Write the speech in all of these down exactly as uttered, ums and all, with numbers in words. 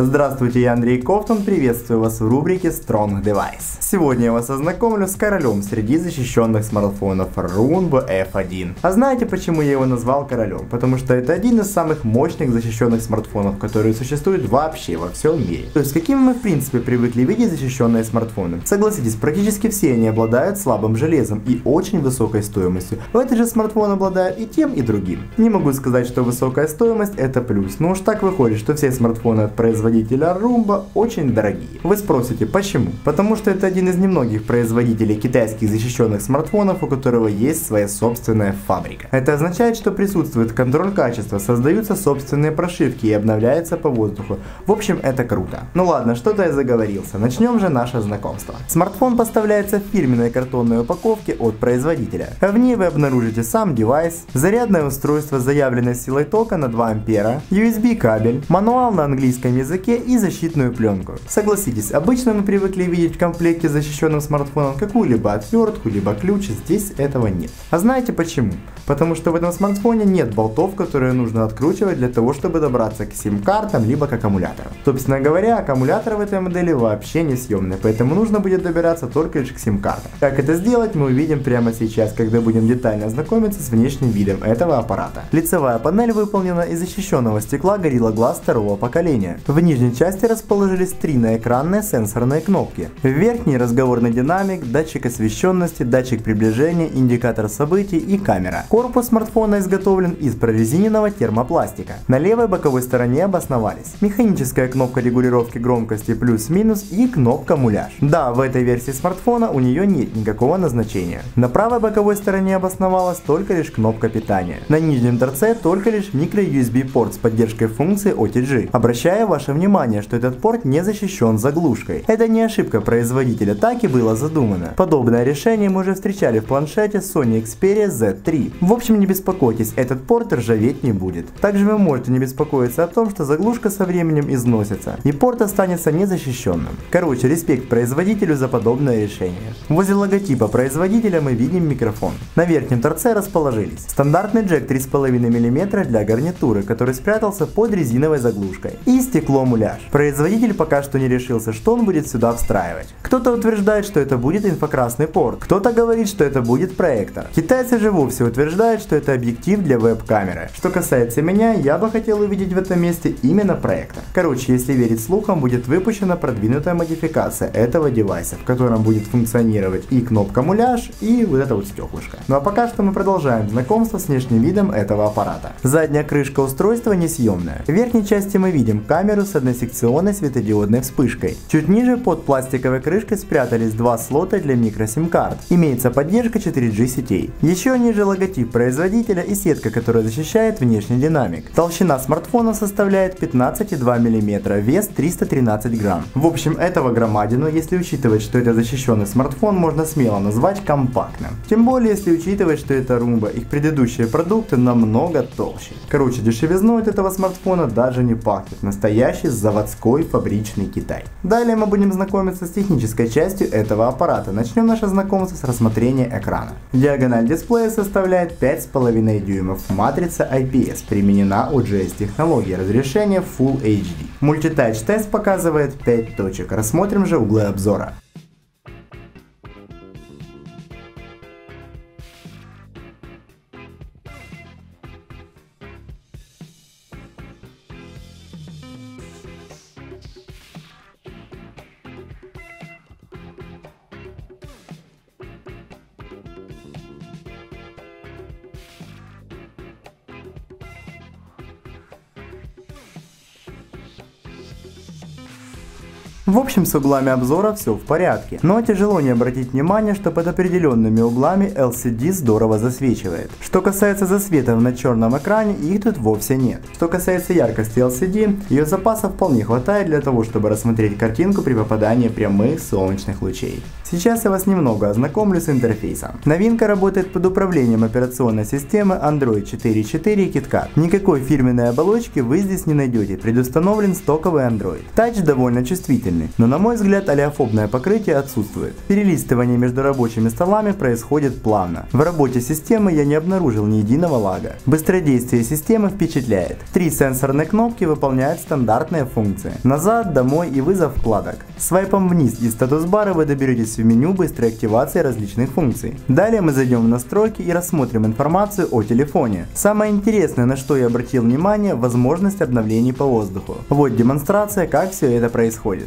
Здравствуйте, я Андрей Ковтун, приветствую вас в рубрике Strong Device. Сегодня я вас ознакомлю с королем среди защищенных смартфонов Rumba эф один. А знаете, почему я его назвал королем? Потому что это один из самых мощных защищенных смартфонов, которые существуют вообще во всем мире. То есть, какими мы в принципе привыкли видеть защищенные смартфоны? Согласитесь, практически все они обладают слабым железом и очень высокой стоимостью. В этот же смартфон обладает и тем, и другим. Не могу сказать, что высокая стоимость это плюс, но уж так выходит, что все смартфоны от производителя Rumba очень дорогие. Вы спросите, почему? Потому что это один из немногих производителей китайских защищенных смартфонов, у которого есть своя собственная фабрика. Это означает, что присутствует контроль качества, создаются собственные прошивки и обновляется по воздуху. В общем, это круто. Ну ладно, что-то я заговорился. Начнем же наше знакомство. Смартфон поставляется в фирменной картонной упаковке от производителя. В ней вы обнаружите сам девайс, зарядное устройство с заявленной силой тока на два ампера, ю эс би кабель, мануал на английском языке и защитную пленку. Согласитесь, обычно мы привыкли видеть в комплекте с защищенным смартфоном какую-либо отвертку, либо ключ, здесь этого нет. А знаете почему? Потому что в этом смартфоне нет болтов, которые нужно откручивать для того, чтобы добраться к сим-картам, либо к аккумулятору. Собственно говоря, аккумулятор в этой модели вообще не съемный, поэтому нужно будет добираться только лишь к сим-картам. Как это сделать, мы увидим прямо сейчас, когда будем детально знакомиться с внешним видом этого аппарата. Лицевая панель выполнена из защищенного стекла Gorilla Glass второго поколения. В нижней части расположились три наэкранные сенсорные кнопки. В верхней разговорный динамик, датчик освещенности, датчик приближения, индикатор событий и камера. Корпус смартфона изготовлен из прорезиненного термопластика. На левой боковой стороне обосновались механическая кнопка регулировки громкости плюс-минус и кнопка муляж. Да, в этой версии смартфона у нее нет никакого назначения. На правой боковой стороне обосновалась только лишь кнопка питания. На нижнем торце только лишь микро ю эс би порт с поддержкой функции о ти джи. Обращаю ваше внимание, что этот порт не защищен заглушкой. Это не ошибка производителя, так и было задумано. Подобное решение мы уже встречали в планшете Sony Xperia зет три. В общем, не беспокойтесь, этот порт ржаветь не будет. Также вы можете не беспокоиться о том, что заглушка со временем износится, и порт останется незащищенным. Короче, респект производителю за подобное решение. Возле логотипа производителя мы видим микрофон. На верхнем торце расположились стандартный джек три с половиной миллиметра для гарнитуры, который спрятался под резиновой заглушкой, и стекло-муляж. Производитель пока что не решился, что он будет сюда встраивать. Кто-то утверждает, что это будет инфракрасный порт, кто-то говорит, что это будет проектор. Китайцы же вовсе утверждают, что это объектив для веб-камеры. Что касается меня, я бы хотел увидеть в этом месте именно проектор. Короче, если верить слухам, будет выпущена продвинутая модификация этого девайса, в котором будет функционировать и кнопка муляж, и вот это вот стеклышко. Ну а пока что мы продолжаем знакомство с внешним видом этого аппарата. Задняя крышка устройства несъемная. В верхней части мы видим камеру с односекционной светодиодной вспышкой. Чуть ниже под пластиковой крышкой спрятались два слота для микро-сим-карт. Имеется поддержка четыре джи сетей. Еще ниже логотип производителя и сетка, которая защищает внешний динамик. Толщина смартфона составляет пятнадцать и два миллиметра, вес триста тринадцать грамм. В общем, этого громадину, если учитывать, что это защищенный смартфон, можно смело назвать компактным. Тем более, если учитывать, что это Rumba, их предыдущие продукты намного толще. Короче, дешевизной от этого смартфона даже не пахнет. Настоящий заводской фабричный Китай. Далее мы будем знакомиться с технической частью этого аппарата. Начнем наше знакомство с рассмотрения экрана. Диагональ дисплея составляет пять с половиной дюймов. Матрица ай пи эс. Применена о джи эс технология. Разрешение Full эйч ди. Мультитач тест показывает пять точек. Рассмотрим же углы обзора. В общем, с углами обзора все в порядке, но тяжело не обратить внимание, что под определенными углами эл си ди здорово засвечивает. Что касается засветов на черном экране, их тут вовсе нет. Что касается яркости эл си ди, ее запаса вполне хватает для того, чтобы рассмотреть картинку при попадании прямых солнечных лучей. Сейчас я вас немного ознакомлю с интерфейсом. Новинка работает под управлением операционной системы Android четыре точка четыре KitKat. Никакой фирменной оболочки вы здесь не найдете, предустановлен стоковый Android. Тач довольно чувствительный, но на мой взгляд олеофобное покрытие отсутствует. Перелистывание между рабочими столами происходит плавно. В работе системы я не обнаружил ни единого лага. Быстродействие системы впечатляет. Три сенсорные кнопки выполняют стандартные функции: назад, домой и вызов вкладок. Свайпом вниз из статус-бара вы доберетесь в меню быстрой активации различных функций. Далее мы зайдем в настройки и рассмотрим информацию о телефоне. Самое интересное, на что я обратил внимание, возможность обновлений по воздуху. Вот демонстрация, как все это происходит.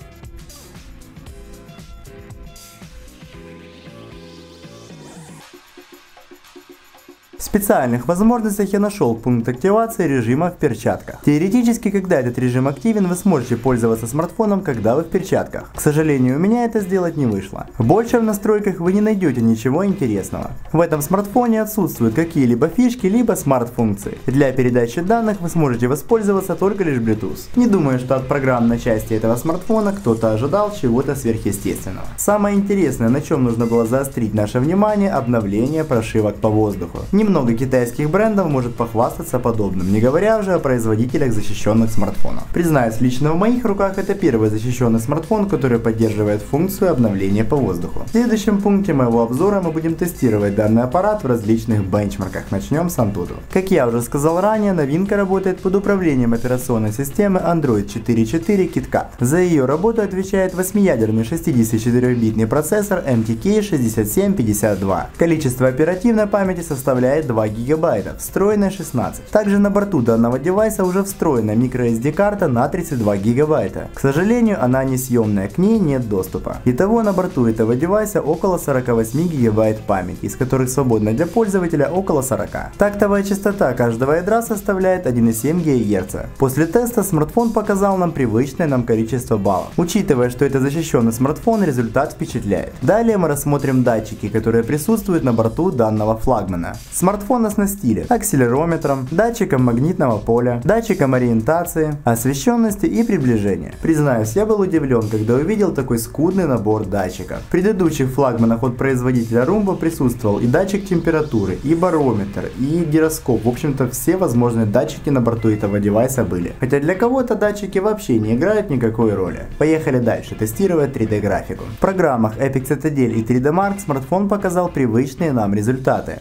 В специальных возможностях я нашел пункт активации режима в перчатках. Теоретически, когда этот режим активен, вы сможете пользоваться смартфоном, когда вы в перчатках. К сожалению, у меня это сделать не вышло. Больше в настройках вы не найдете ничего интересного. В этом смартфоне отсутствуют какие-либо фишки, либо смарт-функции. Для передачи данных вы сможете воспользоваться только лишь Bluetooth. Не думаю, что от программной части этого смартфона кто-то ожидал чего-то сверхъестественного. Самое интересное, на чем нужно было заострить наше внимание, обновление прошивок по воздуху. Немного китайских брендов может похвастаться подобным, не говоря уже о производителях защищенных смартфонов. Признаюсь, лично в моих руках это первый защищенный смартфон, который поддерживает функцию обновления по воздуху. В следующем пункте моего обзора мы будем тестировать данный аппарат в различных бенчмарках. Начнем с Antutu. Как я уже сказал ранее, новинка работает под управлением операционной системы Android четыре точка четыре KitKat. За ее работу отвечает восьмиядерный шестидесятичетырёхбитный процессор эм ти кей шестьдесят семь пятьдесят два. Количество оперативной памяти составляет два гигабайта, встроенная шестнадцать. Также на борту данного девайса уже встроена microSD карта на тридцать два гигабайта. К сожалению, она несъемная, к ней нет доступа. Итого на борту этого девайса около сорока восьми гигабайт памяти, из которых свободно для пользователя около сорока. Тактовая частота каждого ядра составляет один и семь гигагерца. После теста смартфон показал нам привычное нам количество баллов. Учитывая, что это защищенный смартфон, результат впечатляет. Далее мы рассмотрим датчики, которые присутствуют на борту данного флагмана. Смартфон оснастили акселерометром, датчиком магнитного поля, датчиком ориентации, освещенности и приближения. Признаюсь, я был удивлен, когда увидел такой скудный набор датчиков. В предыдущих флагманах от производителя Rumba присутствовал и датчик температуры, и барометр, и гироскоп. В общем-то, все возможные датчики на борту этого девайса были. Хотя для кого-то датчики вообще не играют никакой роли. Поехали дальше тестировать три дэ графику. В программах Epic Citadel и три дэ Mark смартфон показал привычные нам результаты.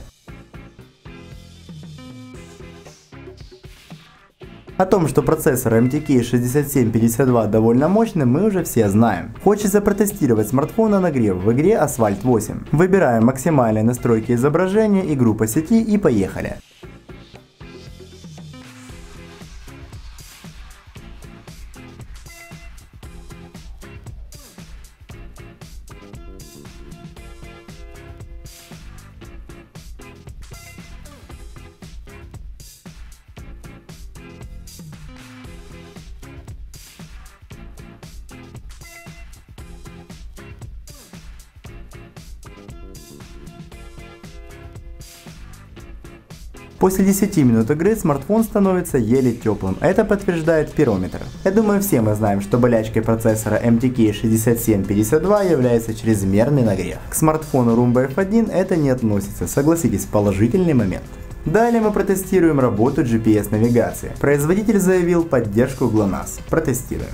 О том, что процессор эм ти кей шестьдесят семь пятьдесят два довольно мощный, мы уже все знаем. Хочется протестировать смартфон на нагрев в игре Asphalt восемь. Выбираем максимальные настройки изображения, игру по сети и поехали. После десяти минут игры смартфон становится еле теплым, это подтверждает пирометр. Я думаю, все мы знаем, что болячкой процессора эм ти кей шестьдесят семь пятьдесят два является чрезмерный нагрев. К смартфону Rumba эф один это не относится, согласитесь, положительный момент. Далее мы протестируем работу джи пи эс навигации. Производитель заявил поддержку глонасс. Протестируем.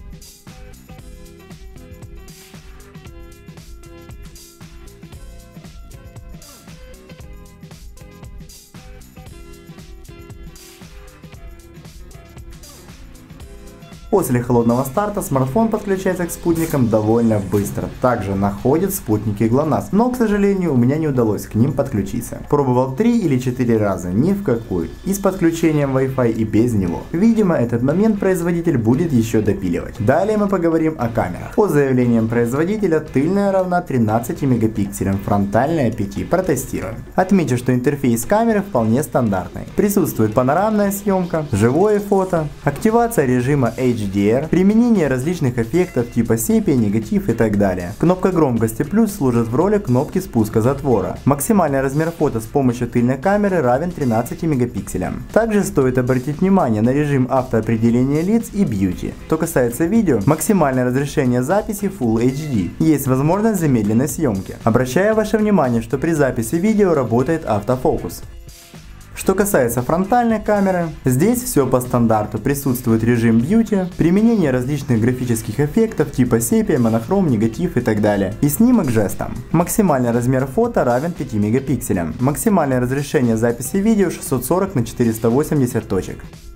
После холодного старта смартфон подключается к спутникам довольно быстро. Также находит спутники глонасс, но, к сожалению, у меня не удалось к ним подключиться. Пробовал три или четыре раза, ни в какую. И с подключением Wi-Fi, и без него. Видимо, этот момент производитель будет еще допиливать. Далее мы поговорим о камерах. По заявлениям производителя, тыльная равна тринадцати мегапикселям, фронтальная пяти. Протестируем. Отмечу, что интерфейс камеры вполне стандартный. Присутствует панорамная съемка, живое фото, активация режима эйч эйч ди ар, применение различных эффектов типа сепия, негатив и так далее. Кнопка громкости плюс служит в роли кнопки спуска затвора. Максимальный размер фото с помощью тыльной камеры равен тринадцати мегапикселям. Также стоит обратить внимание на режим автоопределения лиц и Beauty. Что касается видео, максимальное разрешение записи Full эйч ди. Есть возможность замедленной съемки. Обращаю ваше внимание, что при записи видео работает автофокус. Что касается фронтальной камеры, здесь все по стандарту. Присутствует режим Beauty, применение различных графических эффектов типа сепия, монохром, негатив и так далее. И снимок жестом. Максимальный размер фото равен пяти мегапикселям. Максимальное разрешение записи видео шестьсот сорок на четыреста восемьдесят точек.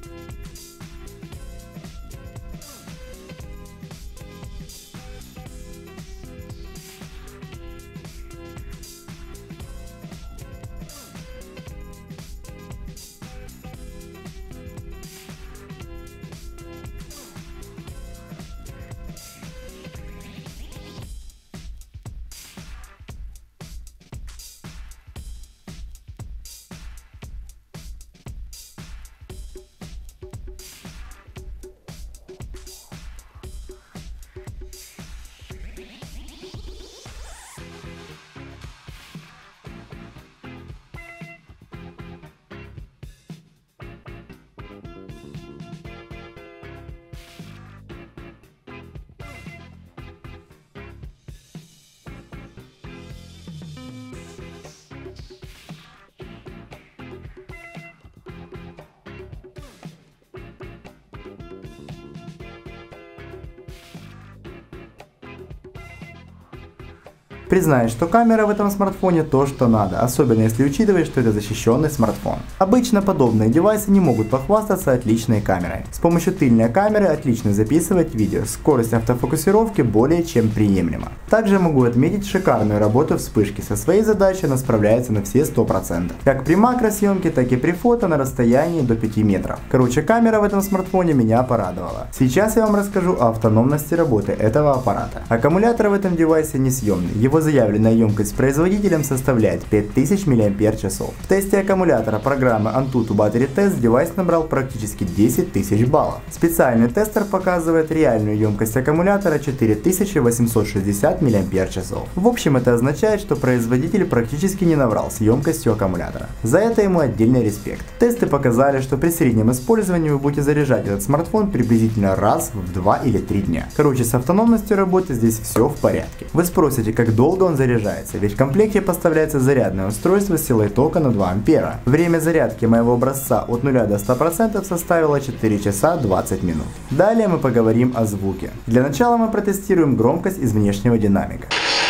Признаюсь, что камера в этом смартфоне то, что надо, особенно если учитывать, что это защищенный смартфон. Обычно подобные девайсы не могут похвастаться отличной камерой. С помощью тыльной камеры отлично записывать видео, скорость автофокусировки более чем приемлема. Также могу отметить шикарную работу вспышки, со своей задачей она справляется на все сто процентов. Как при макросъемке, так и при фото на расстоянии до пяти метров. Короче, камера в этом смартфоне меня порадовала. Сейчас я вам расскажу о автономности работы этого аппарата. Аккумулятор в этом девайсе несъемный. Его заявленная емкость с производителем составляет пять тысяч миллиампер-часов. В тесте аккумулятора программы Antutu Battery Test девайс набрал практически десять тысяч баллов. Специальный тестер показывает реальную емкость аккумулятора четыре тысячи восемьсот шестьдесят миллиампер-часов. В общем, это означает, что производитель практически не наврал с емкостью аккумулятора. За это ему отдельный респект. Тесты показали, что при среднем использовании вы будете заряжать этот смартфон приблизительно раз в два или три дня. Короче, с автономностью работы здесь все в порядке. Вы спросите, как долго долго он заряжается, ведь в комплекте поставляется зарядное устройство с силой тока на два ампера. Время зарядки моего образца от нуля до ста процентов составило четыре часа двадцать минут. Далее мы поговорим о звуке. Для начала мы протестируем громкость из внешнего динамика.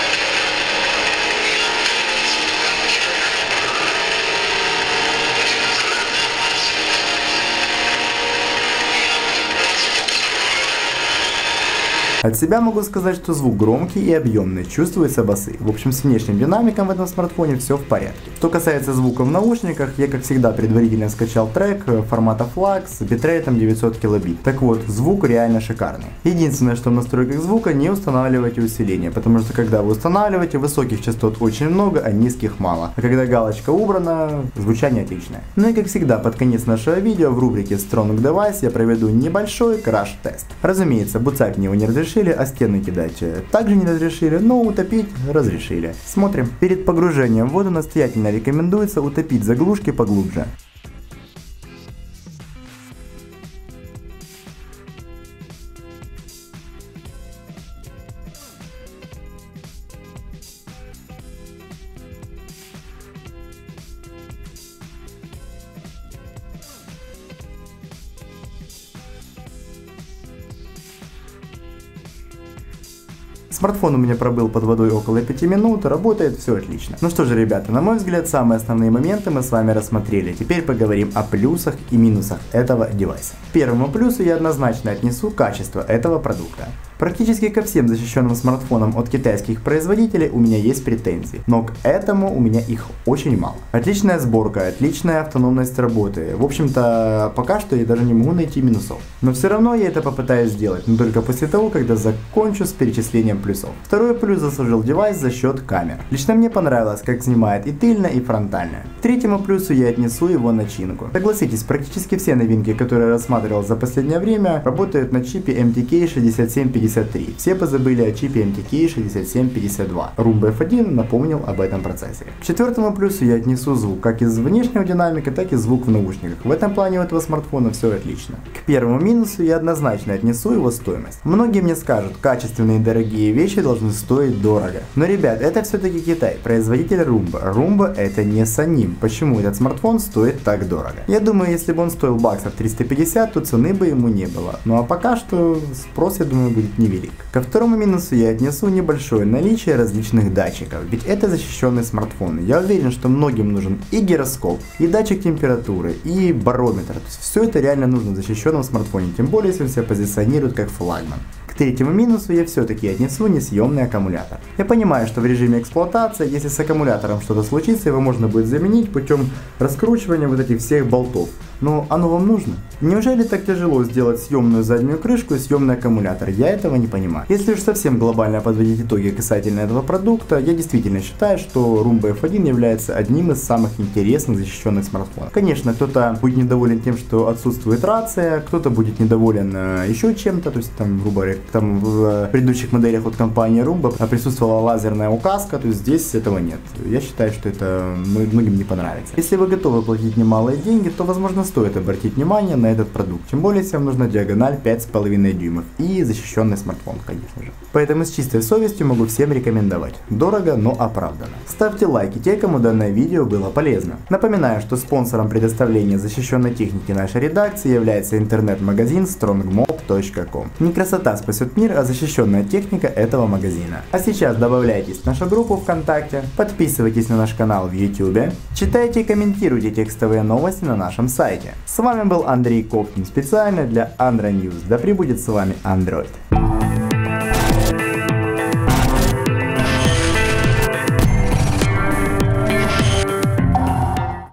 От себя могу сказать, что звук громкий и объемный, чувствуются басы. В общем, с внешним динамиком в этом смартфоне все в порядке. Что касается звука в наушниках, я как всегда предварительно скачал трек формата FLAC с битрейтом девятьсот килобит. Так вот, звук реально шикарный. Единственное, что в настройках звука не устанавливайте усиление, потому что когда вы устанавливаете, высоких частот очень много, а низких мало. А когда галочка убрана, звучание отличное. Ну и как всегда, под конец нашего видео в рубрике Strong Device я проведу небольшой краш-тест. Разумеется, буцать мне его не разрешили, а стены кидать также не разрешили, но утопить разрешили. Смотрим. Перед погружением в воду настоятельно рекомендуется утопить заглушки поглубже. Смартфон у меня пробыл под водой около пяти минут, работает все отлично. Ну что же, ребята, на мой взгляд, самые основные моменты мы с вами рассмотрели. Теперь поговорим о плюсах и минусах этого девайса. К первому плюсу я однозначно отнесу качество этого продукта. Практически ко всем защищенным смартфонам от китайских производителей у меня есть претензии, но к этому у меня их очень мало. Отличная сборка, отличная автономность работы. В общем-то, пока что я даже не могу найти минусов. Но все равно я это попытаюсь сделать, но только после того, когда закончу с перечислением плюсов. Второй плюс заслужил девайс за счет камер. Лично мне понравилось, как снимает и тыльно, и фронтально. К третьему плюсу я отнесу его начинку. Согласитесь, практически все новинки, которые я рассматривал за последнее время, работают на чипе эм ти кей шестьдесят семь пятьдесят три. Все позабыли о чипе эм ти кей шестьдесят семь пятьдесят два. Roomba эф один напомнил об этом процессе. К четвертому плюсу я отнесу звук, как из внешнего динамика, так и звук в наушниках. В этом плане у этого смартфона все отлично. К первому минусу я однозначно отнесу его стоимость. Многие мне скажут, качественные дорогие вещи должны стоить дорого. Но, ребят, это все-таки Китай, производитель Roomba. Roomba это не Саним. Почему этот смартфон стоит так дорого? Я думаю, если бы он стоил баксов триста пятьдесят, то цены бы ему не было. Ну а пока что спрос, я думаю, будет невелик. Ко второму минусу я отнесу небольшое наличие различных датчиков, ведь это защищенный смартфон. Я уверен, что многим нужен и гироскоп, и датчик температуры, и барометр. То есть все это реально нужно в защищенном смартфоне, тем более если он себя позиционирует как флагман. К третьему минусу я все-таки отнесу несъемный аккумулятор. Я понимаю, что в режиме эксплуатации, если с аккумулятором что-то случится, его можно будет заменить путем раскручивания вот этих всех болтов. Но оно вам нужно? Неужели так тяжело сделать съемную заднюю крышку и съемный аккумулятор? Я этого не понимаю. Если уж совсем глобально подводить итоги касательно этого продукта, я действительно считаю, что Roomba эф один является одним из самых интересных защищенных смартфонов. Конечно, кто-то будет недоволен тем, что отсутствует рация, кто-то будет недоволен э, еще чем-то, то есть там, грубо говоря, там в предыдущих моделях от компании Roomba присутствовала лазерная указка, то есть здесь этого нет. Я считаю, что это многим не понравится. Если вы готовы платить немалые деньги, то возможно стоит обратить внимание на этот продукт. Тем более, если вам нужна диагональ пять с половиной дюймов и защищенный смартфон, конечно же. Поэтому с чистой совестью могу всем рекомендовать. Дорого, но оправданно. Ставьте лайки те, кому данное видео было полезно. Напоминаю, что спонсором предоставления защищенной техники нашей редакции является интернет-магазин strongmob точка ком. Не красота спасет мир, а защищенная техника этого магазина. А сейчас добавляйтесь в нашу группу ВКонтакте, подписывайтесь на наш канал в ютубе, читайте и комментируйте текстовые новости на нашем сайте. С вами был Андрей Ковтун специально для Android News. Да пребудет с вами Android.